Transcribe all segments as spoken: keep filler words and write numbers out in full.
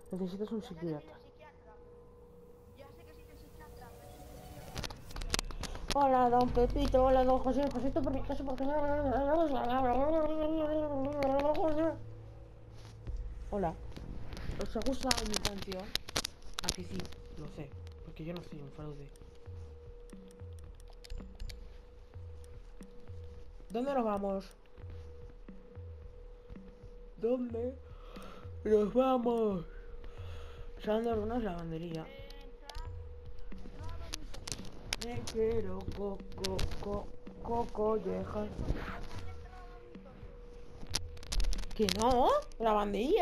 Necesitas un psiquiatra. Hola, don Pepito. Hola, don José. Josito, por mi casa, porque... Hola. ¿Os ha gustado mi canción? Aquí sí, lo sé. Porque yo no soy un fraude. ¿Dónde nos vamos? ¿Dónde nos vamos? Usando algunas lavandería. Me quiero coco, coco, coco, collejas. ¿Que no? ¿Lavandería?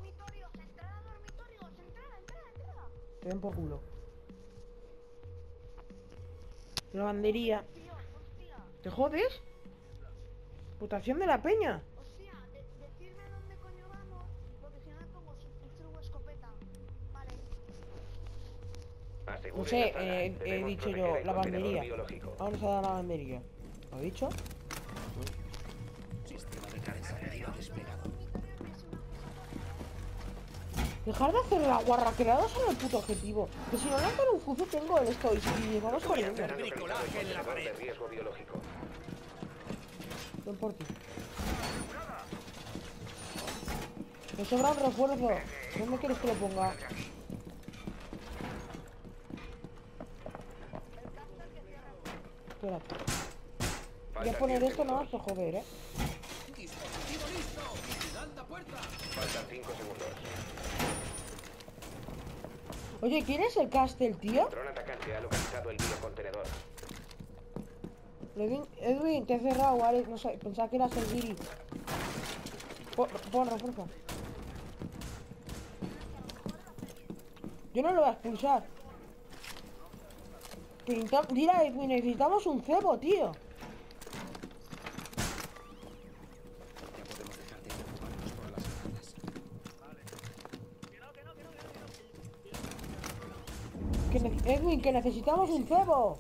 Te den por culo. Lavandería. ¿Te jodes? Votación de la peña. Hostia, de decirme dónde coño vamos, porque si no me pongo pistola o escopeta. Vale. No Aseguren la sé, sala. eh, he Debemos dicho proteger yo el contenedor lavandería. biológico. Vamos a la lavandería. ¿Lo he dicho? Sistema de mensajería desplegado. Dejar de hacer la guarra, quedados en el puto objetivo. Que si no lanzan un fuzo tengo el esto y si vamos corriendo. Han localizado el contenedor de riesgo biológico. Ven por ti. Me sobra un refuerzo. ¿Dónde quieres que lo ponga? Espérate. Voy a Faltan poner diez esto nada segundos. más por joder, eh. Dispositivo listo. Vigilando puerta. Faltan cinco segundos. Oye, ¿quién es el castel, tío? El dron atacante ha localizado el biocontenedor. Edwin, Edwin, te he cerrado, ¿vale? No sé, pensaba que eras el Giri. Pon, pon refuerzo. Yo no lo voy a expulsar. Que necesita- Dile a Edwin, necesitamos un cebo, tío. Ya podemos dejar de preocuparnos por las amenazas. Que ne- Edwin, que necesitamos un cebo.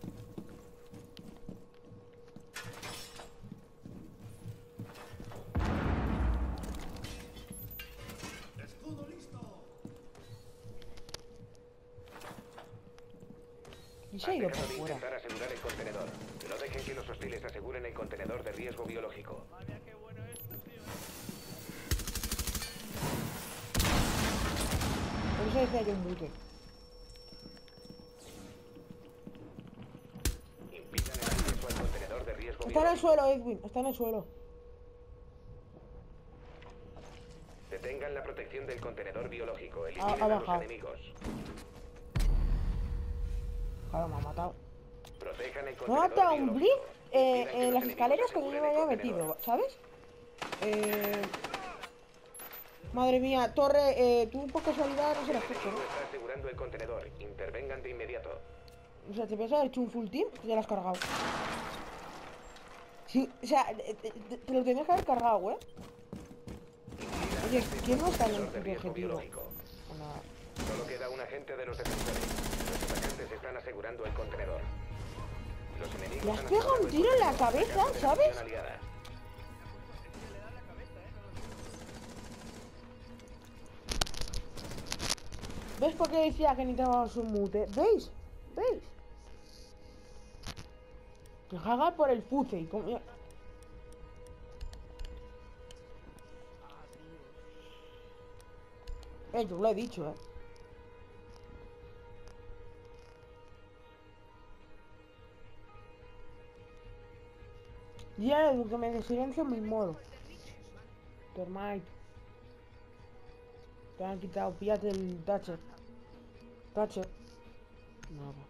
Escudo listo. Y se ha ido por Han dejado de fuera. intentar asegurar el contenedor. No dejen que los hostiles aseguren el contenedor de riesgo biológico. Por eso decía yo un buque. Impidan el acceso al contenedor de riesgo Está en el biológico. suelo, Edwin. Está en el suelo. Detengan la protección del contenedor biológico. Ha- Eliminen ha a los bajado. enemigos. Claro, me ha matado. Protejan el Me ha contenedor matado un blitz biológico. eh, Impidan que en los las enemigos escaleras que yo aseguren me el había contenedor. metido, ¿sabes? Eh... Madre mía, Torre, eh, tú por casualidad no El serás justo, enemigo ¿no? está asegurando el contenedor. Intervengan de inmediato. O sea, te piensas haber hecho un full team, ya lo has cargado. Sí, o sea, te, te- te lo tenías que haber cargado, ¿eh? Oye, ¿quién no está en el Contenedor de puto riesgo objetivo? biológico. Nada. Solo queda un agente de los defensores. Los atacantes están asegurando el contenedor. Los enemigos Le has han pegado un asegurado el tiro en la contenedor cabeza, atacando de la ¿sabes? misión aliada. ¿Ves por qué decía que necesitábamos un mute? ¿Veis? ¿Veis? Que jaga por el fuce y como... Eh, yo lo he dicho, eh. Ya, Edu, que me desilencio en mi modo. Termite. Te han quitado, píllate el Thatcher. Thatcher. No, no.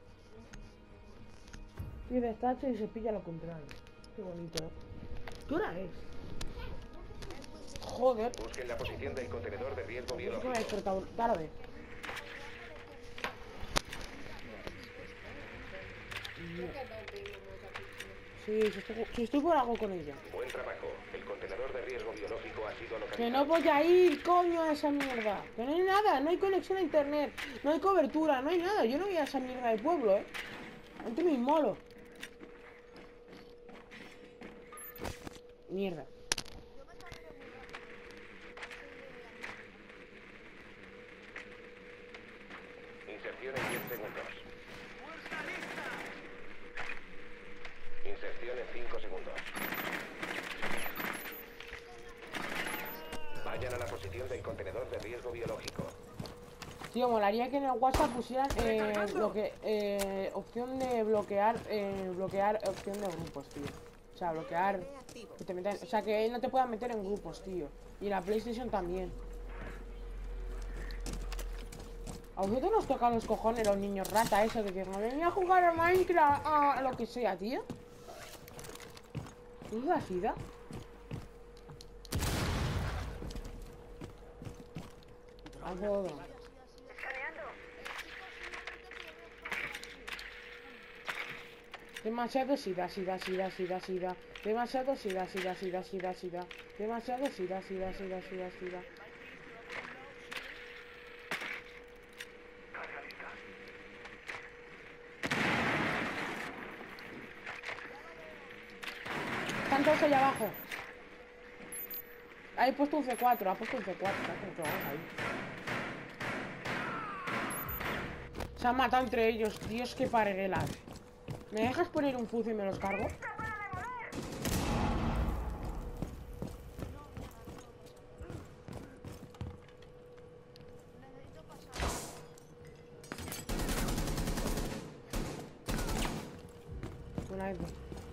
Pides Thatcher y se pilla lo contrario. Qué bonito, eh. ¿Qué hora es? Joder. Busquen la posición del contenedor de riesgo Yo es que me he biológico. despertado tarde. Sí, si estoy, si estoy por algo con ella. Buen trabajo. El contenedor de riesgo biológico ha sido localizado. Que no voy a ir, coño, a esa mierda. Que no hay nada, no hay conexión a internet, no hay cobertura, no hay nada. Yo no voy a esa mierda del pueblo, eh. Antes me inmolo. Mierda. Inserción en diez segundos. Inserción en cinco segundos. Vayan a la posición del contenedor de riesgo biológico. Tío, molaría que en el WhatsApp pusieran eh, bloque, eh, opción de bloquear, eh, bloquear opción de grupos, tío. O sea, bloquear, que te metan, o sea, que no te puedan meter en grupos, tío. Y la PlayStation también. A vosotros nos tocan los cojones los niños rata, eso que dicen, venía a jugar a Minecraft, a lo que sea, tío. ¿Es la sida? Algo. Demasiado sida, sida, sida, sida, sida. Demasiado sida, sida, sida, sida, sida. Demasiado sida, sida, sida, sida, sida. Están todos allá abajo. Ahí he puesto un C cuatro, ha puesto un C cuatro, se ha puesto ahí. Se han matado entre ellos, Dios, qué parguelas. ¿Me dejas poner un fuzz y me los cargo? Una vez.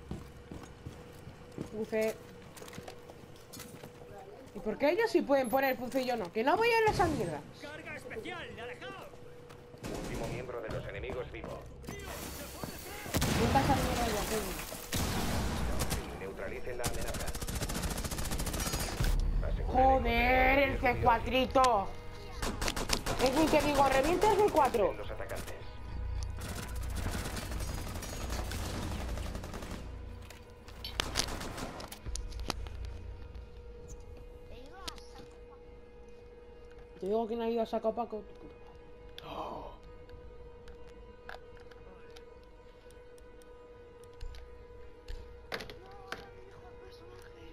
Fuce. ¿Y por qué ellos sí pueden poner fuce y yo no? Que no voy a ir a esa mierda. ¡Carga especial! ¡Alejaos! Último miembro de los enemigos vivo. Nunca esa mierda de aquí. Neutralicen la amenaza. Aseguren Joder, el C cuatro. Es mi que digo, revienta el C cuatro. los atacantes. He ido a saco. Te digo que no ha ido a saco a Paco. No, ahora me dijo el personaje.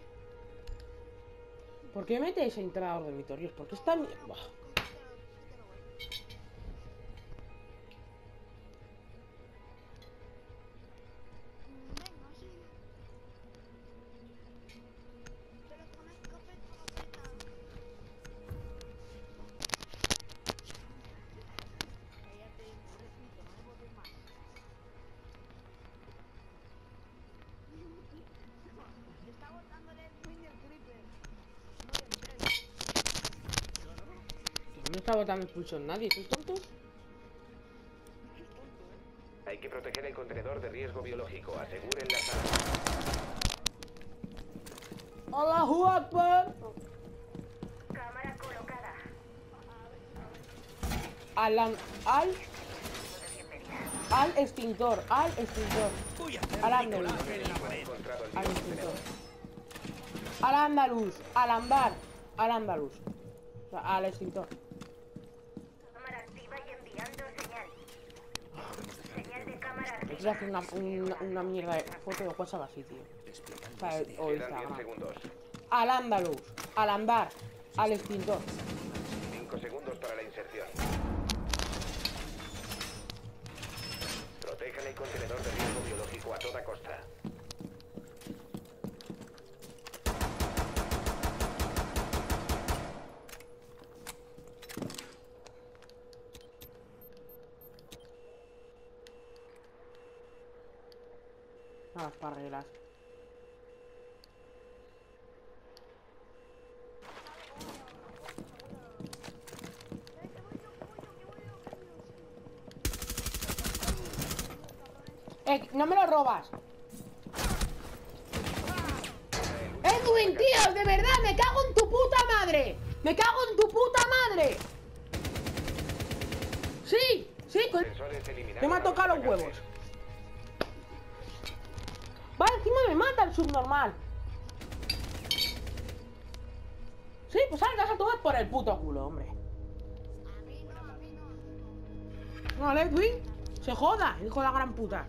¿Por qué metes a entrar a dormitorios? ¿Por qué está mi... Buah. Venga, sí. Pero con escopeta, escopeta. Cállate, pobrecito, no me votes más. Está botándole el Twin y el Creeper. No le entregues. No está botando expulsión nadie, ¿sois tontos? Hay que proteger el contenedor de riesgo biológico. Aseguren la sala. ¡Allahu Akbar! Cámara colocada. Al, al, al extintor, al extintor, Voy a hacer al Nicolás andaluz, en la pared. Encontrado el al viejo extintor, contenedor. al andaluz, al ambar, al andaluz, o sea, al extintor. Cámara activa y enviando señal. Señal de cámara Hay que hacer una, una, una mierda de foto de WhatsApp así, tío. O, sea, o Quedan diez Instagram. segundos. Al andaluz, al andar, al extintor. cinco segundos para la inserción. Protejan el contenedor de riesgo biológico a toda costa. A las parguelas. Eh, no me lo robas. Edwin, tío, de verdad, me cago en tu puta madre. Me cago en tu puta madre. Sí, sí, con... Sensores eliminados que me ha a los tocado los atacantes. huevos. Vale, encima me mata el subnormal. Sí, pues salgas a tomar por el puto culo, hombre. A mí no, a mí no. No, Edwin, se joda, hijo de la gran puta.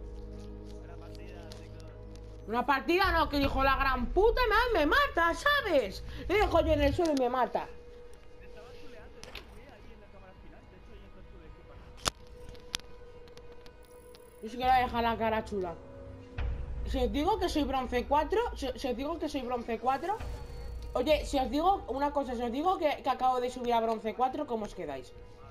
Una partida no, que dijo la gran puta, me, me mata, ¿sabes? Le dejo yo en el suelo y me mata. Yo sí que le voy a dejar la cara chula. Si os digo que soy bronce cuatro, si, si os digo que soy bronce cuatro. Oye, si os digo una cosa, si os digo que, que acabo de subir a bronce cuatro, ¿cómo os quedáis?